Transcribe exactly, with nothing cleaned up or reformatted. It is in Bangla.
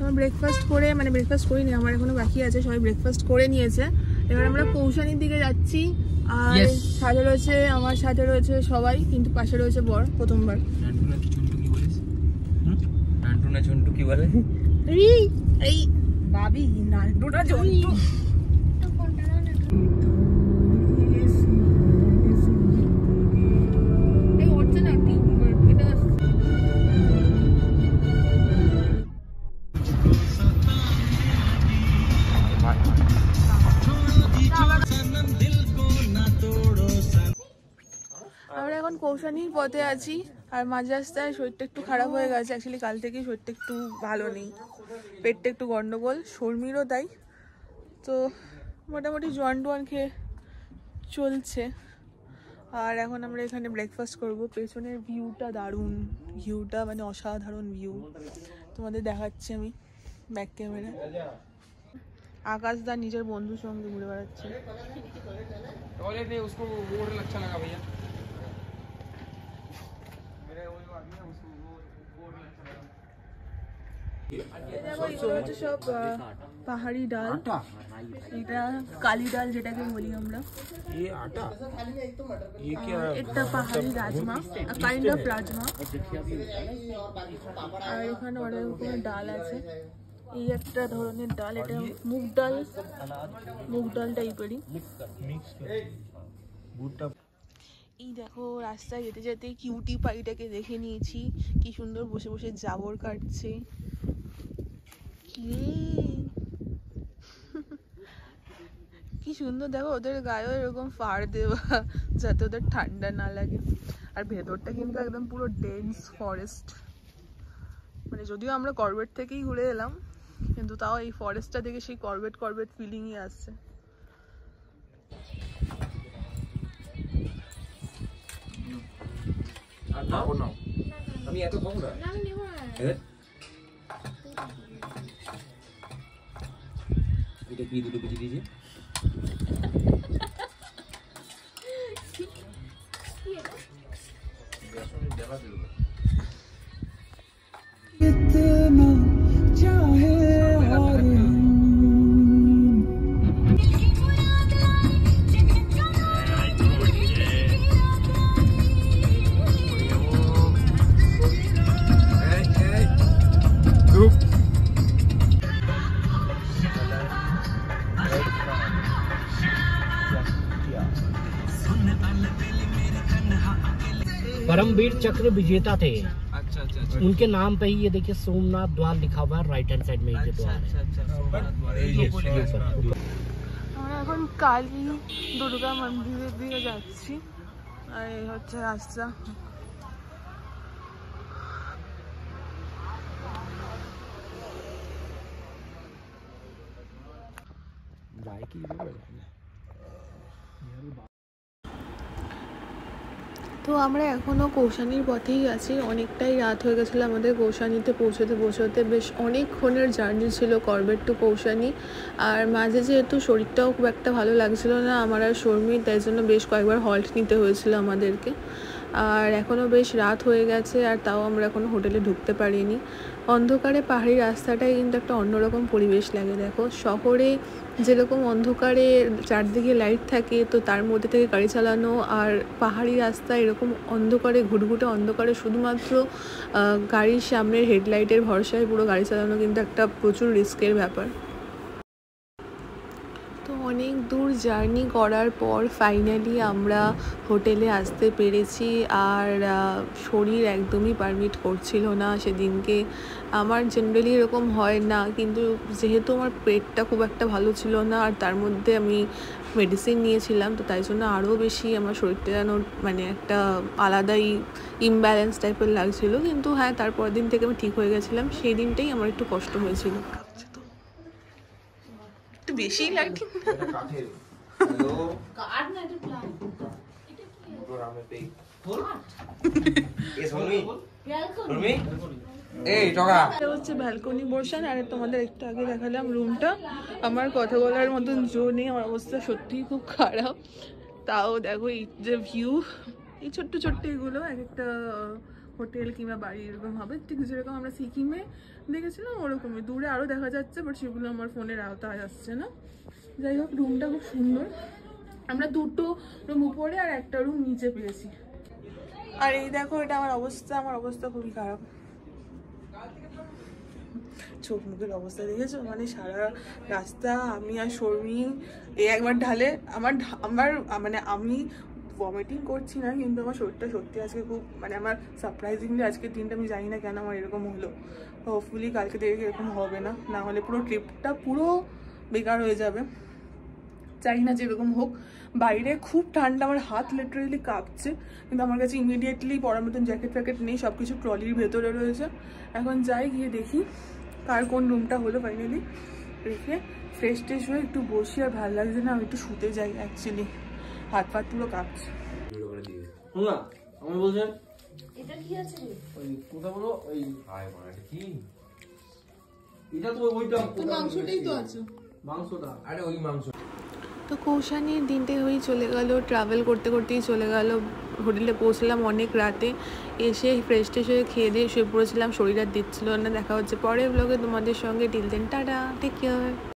তোমার ব্রেকফাস্ট করে মানে ব্রেকফাস্ট করিনি, আমার এখনো বাকি আছে, সবাই ব্রেকফাস্ট করে নিয়েছে। এবার আমরা কৌশানির দিকে যাচ্ছি। আর সাথে রয়েছে আমার সাথে রয়েছে সবাই, কিন্তু পাশে রয়েছে বর প্রথমবার। নান্টুনা ঝন্টু কি বলে? এই এই বাবি নান্টুনা ঝন্টু। এই হচ্ছে না কি এটা আমরা এখন কৌশানির পথে আছি। আর মাঝ রাস্তায় শরীরটা একটু খারাপ হয়ে গেছে, অ্যাকচুয়ালি কাল থেকেই শরীরটা একটু ভালো নেই, পেটটা একটু গন্ডগোল, শর্মিরও তাই। তো মোটামুটি জোয়ান টোয়ান খেয়ে চলছে। আর এখন আমরা এখানে ব্রেকফাস্ট করব। পেছনের ভিউটা দারুণ, ভিউটা মানে অসাধারণ ভিউ, তোমাদের দেখাচ্ছি আমি ব্যাক ক্যামেরা। আকাশ দা নিজের বন্ধুর সঙ্গে ঘুরে বেড়াচ্ছে। সব পাহাড়ি ডাল, এটা কালি ডাল যেটাকে বলি আমরা, এটা পাহাড়ি রাজমা, কাইন্ড অফ রাজমা। আর এখানে অনেক রকমের ডাল আছে, এই একটা ধরনের ডাল, এটা মুগ ডাল, মুগ ডাল টাইপেরই। এই দেখো রাস্তায় যেতে যেতে কিউটি পাখিটাকে দেখে নিয়েছি, কি সুন্দর বসে বসে জাবর কাটছে। কি সুন্দর দেখো, ওদের গায়েও এরকম ফাড় দেওয়া যাতে ওদের ঠান্ডা না লাগে। আর ভেতরটা কিন্তু একদম পুরো ডেন্স ফরেস্ট, মানে যদিও আমরা করবেট থেকেই ঘুরে এলাম, কিন্তু তাও এই ফরেস্টটা দেখে সেই করবেট করবেট ফিলিংই আসছে। আমি এত কম না, আমি নেব না। এটা কি দুটো কেজি দিয়েছে? इतना चाहे और परमवीर चक्र विजेता थे। अच्छा अच्छा अच्छा। उनके नाम पे ही ये देखिए सोमनाथ द्वार लिखा हुआ है, राइट हैंड साइड में ये द्वार है। আমরা এখন কালী দুর্গা মন্দিরের দিকে যাচ্ছি। আর এই হচ্ছে রাস্তা। তো আমরা এখনও কৌশানির পথেই আছি, অনেকটাই রাত হয়ে গেছিলো আমাদের কৌশানিতে পৌঁছতে পৌঁছতে, বেশ অনেকক্ষণের জার্নি ছিল করবেট টু কৌশানি। আর মাঝে যেহেতু শরীরটাও খুব একটা ভালো লাগছিল না আমার আর শর্মির, তাই জন্য বেশ কয়েকবার হল্ট নিতে হয়েছিল আমাদেরকে। আর এখনও বেশ রাত হয়ে গেছে, আর তাও আমরা এখনও হোটেলে ঢুকতে পারিনি। অন্ধকারে পাহাড়ি রাস্তাটায় কিন্তু একটা অন্যরকম পরিবেশ লাগে। দেখো শহরে যেরকম অন্ধকারে চারদিকে লাইট থাকে, তো তার মধ্যে থেকে গাড়ি চালানো, আর পাহাড়ি রাস্তা এরকম অন্ধকারে ঘুটঘুটে অন্ধকারে শুধুমাত্র গাড়ির সামনের হেডলাইটের ভরসায় পুরো গাড়ি চালানো কিন্তু একটা প্রচুর রিস্কের ব্যাপার। তো অনেক দূর জার্নি করার পর ফাইনালি আমরা হোটেলে আসতে পেরেছি। আর শরীর একদমই পারমিট করছিল না সেদিনকে। আমার জেনারেলি এরকম হয় না, কিন্তু যেহেতু আমার পেটটা খুব একটা ভালো ছিল না, আর তার মধ্যে আমি মেডিসিন নিয়েছিলাম, তো তাই জন্য আরও বেশি আমার শরীরটা যেন মানে একটা আলাদাই ইমব্যালেন্স টাইপের লাগছিলো। কিন্তু হ্যাঁ, তারপর দিন থেকে আমি ঠিক হয়ে গেছিলাম। সেই দিনটাই আমার একটু কষ্ট হয়েছিল, একটু বেশি লাগছে। হচ্ছে ব্যালকনি পোর্শন। আর তোমাদের একটু আগে দেখালাম রুমটা। আমার কথা বলার মতন জো নেই, আমার অবস্থা সত্যিই খুব খারাপ। তাও দেখো এই যে ভিউ, এই ছোট্ট ছোট্ট এগুলো এক একটা হোটেল কিংবা বাড়ি এরকম হবে, ঠিক যেরকম আমরা সিকিমে দেখেছিলাম ওরকমই। দূরে আরও দেখা যাচ্ছে, বাট সেগুলো আমার ফোনের আওতায় আসছে না। যাই হোক, রুমটা খুব সুন্দর। আমরা দুটো রুম উপরে আর একটা রুম নিচে পেয়েছি। আর এই দেখো, এটা আমার অবস্থা, আমার অবস্থা খুবই খারাপ। চোখ মুখের অবস্থা দেখেছো? মানে সারা রাস্তা আমি আর শর্মি এই একবার ঢালে আমার আমার মানে আমি ভমিটিং করছি না, কিন্তু আমার শরীরটা সত্যি আজকে খুব মানে আমার সারপ্রাইজিংলি আজকের দিনটা আমি জানি না কেন আমার এরকম হলো। হোপফুলি কালকে থেকে এরকম হবে না, না হলে পুরো ট্রিপটা পুরো বেকার হয়ে যাবে। চাই না যেরকম হোক। বাইরে খুব ঠান্ডা, আমার হাত লিটারেলি কাঁপছে, কিন্তু আমার কাছে ইমিডিয়েটলি পরার মতন জ্যাকেট ফ্যাকেট নেই, সব কিছু ট্রলির ভেতরে রয়েছে। এখন যাই, গিয়ে দেখি কার কোন রুমটা হলো ফাইনালি। রেখে ফ্রেশ ট্রেশ হয়ে একটু বসি, আর ভালো লাগছে না, আমি একটু শুতে যাই। অ্যাকচুয়ালি হাত ফাত পুরো কাঁপছে। আমি বলছেন এটা কি আছে? ওই কোথা বলো ওই আয় মানে কি এটা তো ওইটা মাংসটাই তো আছে, মাংসটা। আরে ওই মাংস। তো কৌশানির দিনটা হয়েই চলে গেল, ট্রাভেল করতে করতেই চলে গেল। হোটেলে পৌঁছলাম অনেক রাতে, এসে ফ্রেশ ট্রেশ হয়ে খেয়ে দিয়ে শুয়ে পড়েছিলাম, শরীর আর দিচ্ছিল না। দেখা হচ্ছে পরের ব্লগে তোমাদের সঙ্গে। Till then tata, take care.